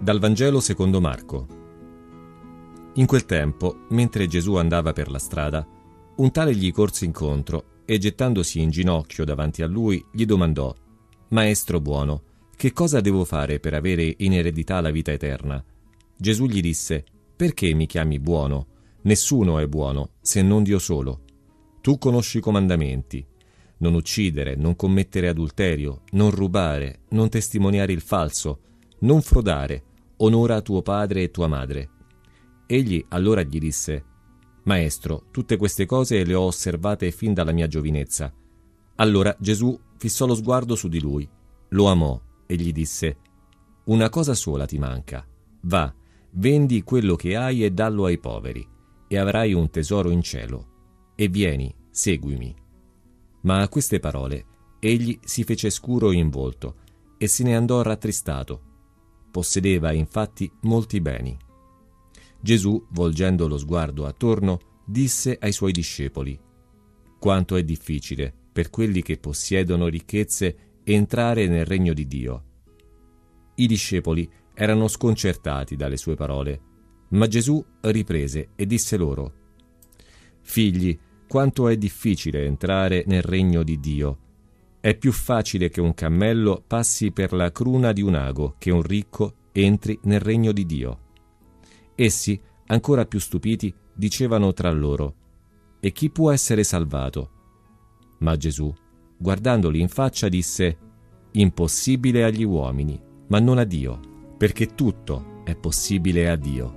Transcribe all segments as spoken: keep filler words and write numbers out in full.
Dal Vangelo secondo Marco. In quel tempo, mentre Gesù andava per la strada, un tale gli corse incontro e, gettandosi in ginocchio davanti a lui, gli domandò: «Maestro buono, che cosa devo fare per avere in eredità la vita eterna?» Gesù gli disse: «Perché mi chiami buono? Nessuno è buono, se non Dio solo. Tu conosci i comandamenti: non uccidere, non commettere adulterio, non rubare, non testimoniare il falso, non frodare, onora tuo padre e tua madre». Egli allora gli disse: «Maestro, tutte queste cose le ho osservate fin dalla mia giovinezza». Allora Gesù fissò lo sguardo su di lui, lo amò e gli disse: «Una cosa sola ti manca. Va, vendi quello che hai e dallo ai poveri, e avrai un tesoro in cielo. E vieni, seguimi». Ma a queste parole egli si fece scuro in volto e se ne andò rattristato. Possedeva infatti molti beni. Gesù, volgendo lo sguardo attorno, disse ai suoi discepoli: «Quanto è difficile per quelli che possiedono ricchezze entrare nel regno di Dio». I discepoli erano sconcertati dalle sue parole, ma Gesù riprese e disse loro: «Figli, quanto è difficile entrare nel regno di Dio. È più facile che un cammello passi per la cruna di un ago che un ricco entri nel regno di Dio». Essi, ancora più stupiti, dicevano tra loro: «E chi può essere salvato?» Ma Gesù, guardandoli in faccia, disse: «Impossibile agli uomini, ma non a Dio, perché tutto è possibile a Dio».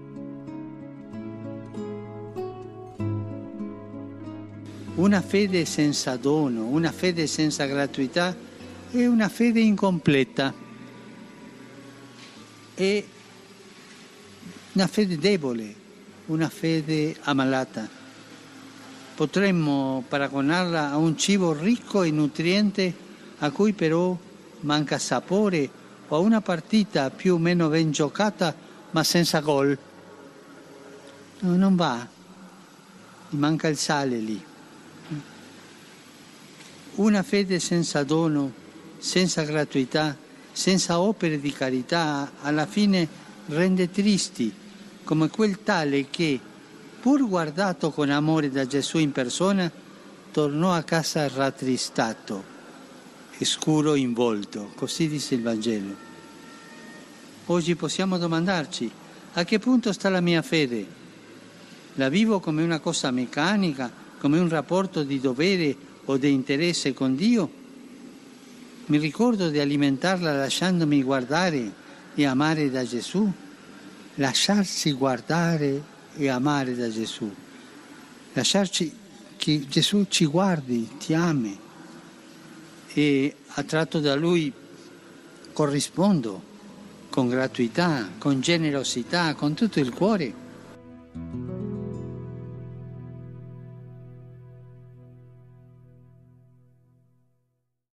Una fede senza dono, una fede senza gratuità è una fede incompleta, è una fede debole, una fede ammalata. Potremmo paragonarla a un cibo ricco e nutriente a cui però manca sapore, o a una partita più o meno ben giocata ma senza gol. No, non va, gli manca il sale lì. Una fede senza dono, senza gratuità, senza opere di carità, alla fine rende tristi, come quel tale che, pur guardato con amore da Gesù in persona, tornò a casa rattristato e scuro in volto. Così dice il Vangelo. Oggi possiamo domandarci: a che punto sta la mia fede? La vivo come una cosa meccanica, come un rapporto di dovere o di interesse con Dio? Mi ricordo di alimentarla lasciandomi guardare e amare da Gesù? Lasciarsi guardare e amare da Gesù. Lasciarci che Gesù ci guardi, ti ami. E attratto da Lui corrispondo con gratuità, con generosità, con tutto il cuore.